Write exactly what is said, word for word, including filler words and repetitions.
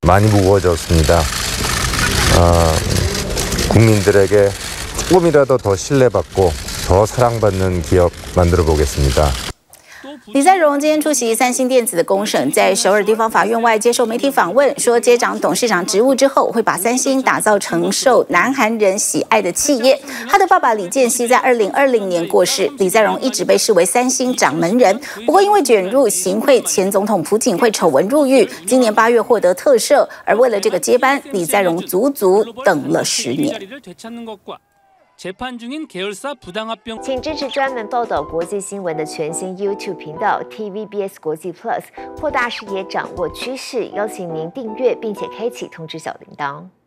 많이 무거워졌습니다. 어, 국민들에게 조금이라도 더 신뢰받고 더 사랑받는 기업 만들어 보겠습니다. 李在镕今天出席三星电子的公审，在首尔地方法院外接受媒体访问，说接掌董事长职务之后，会把三星打造成受南韩人喜爱的企业。他的爸爸李健熙在二零二零年过世，李在镕一直被视为三星掌门人。不过因为卷入行贿前总统朴槿惠丑闻入狱，今年八月获得特赦。而为了这个接班，李在镕足足等了十年。 请支持专门报道国际新闻的全新 YouTube 频道 T V B S 国际 Plus， 扩大视野，掌握趋势。邀请您订阅并且开启通知小铃铛。